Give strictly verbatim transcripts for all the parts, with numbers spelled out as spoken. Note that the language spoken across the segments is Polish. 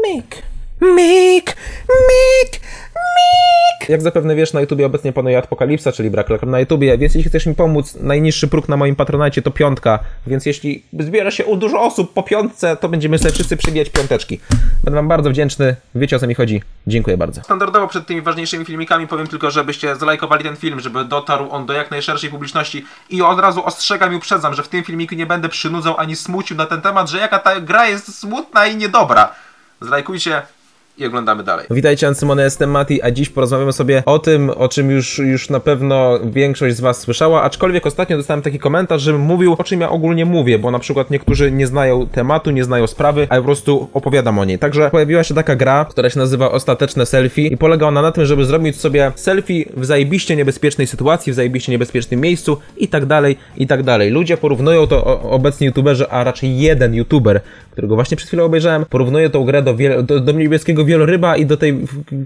Mik, Mik, Mik, Mik. Jak zapewne wiesz, na YouTubie obecnie panuje apokalipsa, czyli brak reklam na YouTubie, więc jeśli chcesz mi pomóc, najniższy próg na moim Patronite to piątka, więc jeśli zbiera się u dużo osób po piątce, to będziemy sobie wszyscy przybijać piąteczki. Będę wam bardzo wdzięczny, wiecie o co mi chodzi. Dziękuję bardzo. Standardowo przed tymi ważniejszymi filmikami powiem tylko, żebyście zalajkowali ten film, żeby dotarł on do jak najszerszej publiczności i od razu ostrzegam i uprzedzam, że w tym filmiku nie będę przynudzał ani smucił na ten temat, że jaka ta gra jest smutna i niedobra. Zlajkujcie i oglądamy dalej. Witajcie, Ancymony, jestem Mati, a dziś porozmawiamy sobie o tym, o czym już, już na pewno większość z was słyszała, aczkolwiek ostatnio dostałem taki komentarz, żebym mówił, o czym ja ogólnie mówię, bo na przykład niektórzy nie znają tematu, nie znają sprawy, a ja po prostu opowiadam o niej. Także pojawiła się taka gra, która się nazywa Ostateczne Selfie i polega ona na tym, żeby zrobić sobie selfie w zajebiście niebezpiecznej sytuacji, w zajebiście niebezpiecznym miejscu i tak dalej, i tak dalej. Ludzie porównują to, o, obecni youtuberzy, a raczej jeden youtuber, którego właśnie przed chwilą obejrzałem, porównuje tą grę do, do, do niebieskiego wieloryba i do tej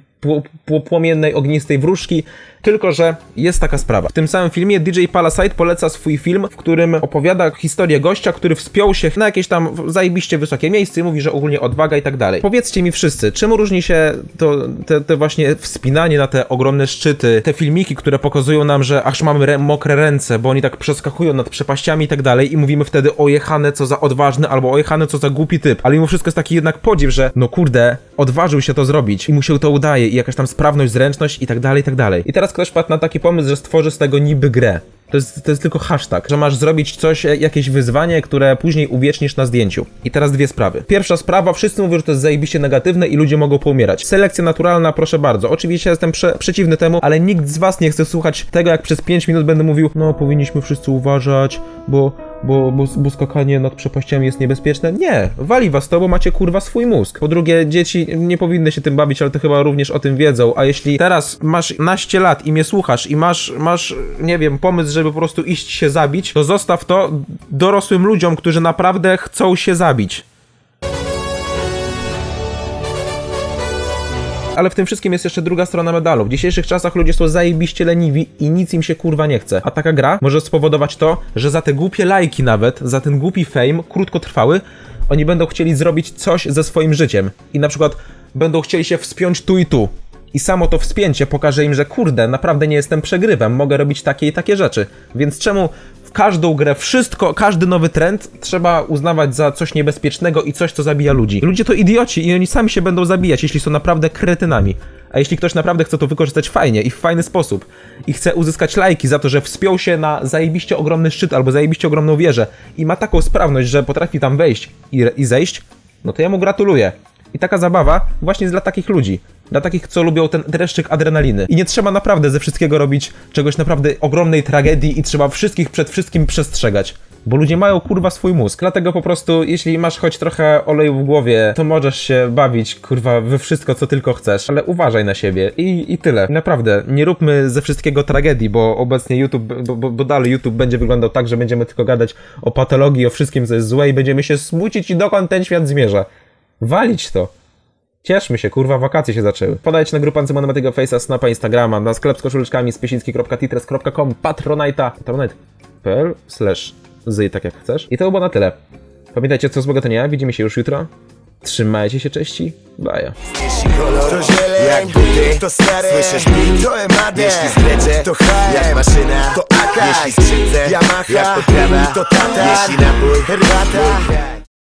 płomiennej, ognistej wróżki, tylko że jest taka sprawa. W tym samym filmie D J Palasite poleca swój film, w którym opowiada historię gościa, który wspiął się na jakieś tam zajebiście wysokie miejsce i mówi, że ogólnie odwaga i tak dalej. Powiedzcie mi wszyscy, czym różni się to, te, te właśnie wspinanie na te ogromne szczyty, te filmiki, które pokazują nam, że aż mamy re mokre ręce, bo oni tak przeskakują nad przepaściami i tak dalej i mówimy wtedy o jechane co za odważny albo o jechane co za głupi typ, ale mimo wszystko jest taki jednak podziw, że no kurde, odważył się to zrobić i mu się to udaje i jakaś tam sprawność, zręczność i tak dalej, i tak dalej. I teraz ktoś wpadł na taki pomysł, że stworzy z tego niby grę. To jest, to jest tylko hashtag, że masz zrobić coś, jakieś wyzwanie, które później uwiecznisz na zdjęciu. I teraz dwie sprawy. Pierwsza sprawa, wszyscy mówią, że to jest zajebiście negatywne i ludzie mogą poumierać. Selekcja naturalna, proszę bardzo. Oczywiście jestem prze przeciwny temu, ale nikt z was nie chce słuchać tego, jak przez pięć minut będę mówił, no powinniśmy wszyscy uważać, bo... Bo, bo, bo skakanie nad przepaściami jest niebezpieczne. Nie, wali was to, bo macie kurwa swój mózg. Po drugie, dzieci nie powinny się tym bawić, ale to chyba również o tym wiedzą. A jeśli teraz masz naście lat i mnie słuchasz i masz, masz, nie wiem, pomysł, żeby po prostu iść się zabić, to zostaw to dorosłym ludziom, którzy naprawdę chcą się zabić. Ale w tym wszystkim jest jeszcze druga strona medalu. W dzisiejszych czasach ludzie są zajebiście leniwi i nic im się kurwa nie chce. A taka gra może spowodować to, że za te głupie lajki nawet, za ten głupi fame, krótkotrwały, oni będą chcieli zrobić coś ze swoim życiem. I na przykład będą chcieli się wspiąć tu i tu. I samo to wspięcie pokaże im, że kurde, naprawdę nie jestem przegrywem, mogę robić takie i takie rzeczy. Więc czemu w każdą grę, wszystko, każdy nowy trend trzeba uznawać za coś niebezpiecznego i coś, co zabija ludzi? Ludzie to idioci i oni sami się będą zabijać, jeśli są naprawdę kretynami. A jeśli ktoś naprawdę chce to wykorzystać fajnie i w fajny sposób i chce uzyskać lajki za to, że wspiął się na zajebiście ogromny szczyt albo zajebiście ogromną wieżę i ma taką sprawność, że potrafi tam wejść i, i zejść, no to ja mu gratuluję. I taka zabawa właśnie jest dla takich ludzi. Dla takich, co lubią ten dreszczyk adrenaliny. I nie trzeba naprawdę ze wszystkiego robić czegoś naprawdę ogromnej tragedii i trzeba wszystkich przed wszystkim przestrzegać. Bo ludzie mają kurwa swój mózg. Dlatego po prostu, jeśli masz choć trochę oleju w głowie, to możesz się bawić kurwa we wszystko, co tylko chcesz. Ale uważaj na siebie. I, i tyle. Naprawdę, nie róbmy ze wszystkiego tragedii, bo obecnie YouTube, bo, bo, bo dalej YouTube będzie wyglądał tak, że będziemy tylko gadać o patologii, o wszystkim, co jest złe i będziemy się smucić i dokąd ten świat zmierza. Walić to. Cieszmy się, kurwa, wakacje się zaczęły. Podajcie na grupę Ancymony, Matiego, Face'a, Snapa, Instagrama, na sklep z koszuleczkami, spiesiński kropka titres kropka com, Patronite'a, patronite kropka p l, slash zy, tak jak chcesz. I to było na tyle. Pamiętajcie, co złego to nie ja, widzimy się już jutro. Trzymajcie się, cześci, baja. To zieleń, jak buty, to stare, słyszysz mi, to emadę, jeśli zlecę, to H M, jak maszyna, to A K, jeśli skrzypce, Yamaha, jak potrawa, to tata, jeśli napój, herbata.